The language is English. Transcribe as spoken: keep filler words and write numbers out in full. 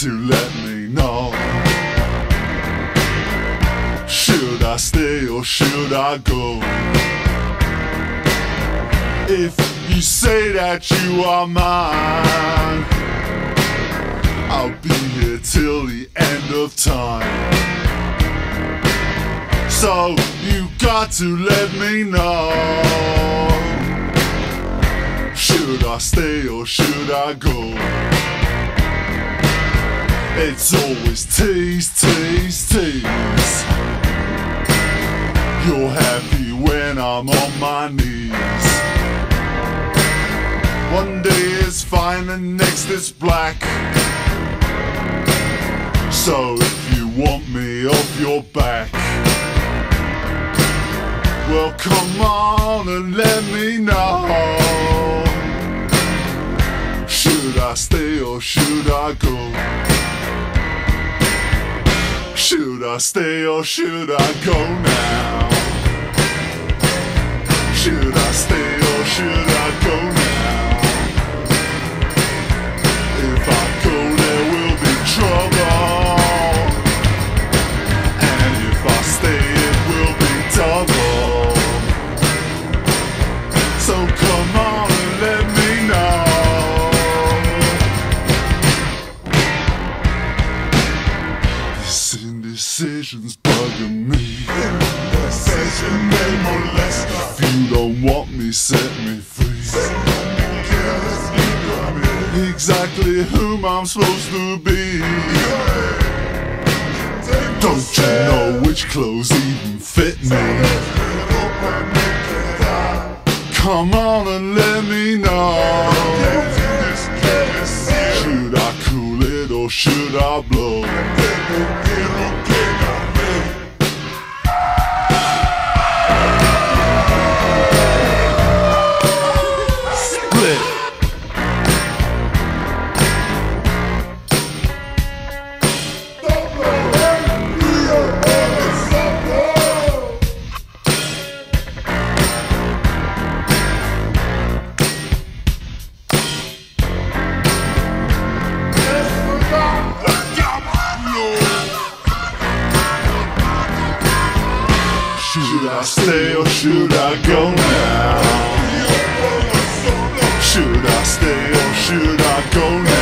to let me know. Should I stay or should I go? If you say that you are mine, I'll be here till the end of time. So you got to let me know. Should I stay or should I go? It's always tease, tease, tease. You're happy when I'm on my knees. One day is fine and next is black. So if you want me off your back, well come on and let me know. Should I stay or should I go? Should I stay or should I go now? Should I stay or should I go now? If I go there will be trouble, and if I stay it will be double. So come on and let me know. This indecision's bugging me. Indecision they molest. If you don't want me, set me free. Exactly whom I'm supposed to be. Don't you know which clothes even fit me? Come on and let me know. Should I cool it or should I blow? Should I stay or should I go now? Should I stay or should I go now?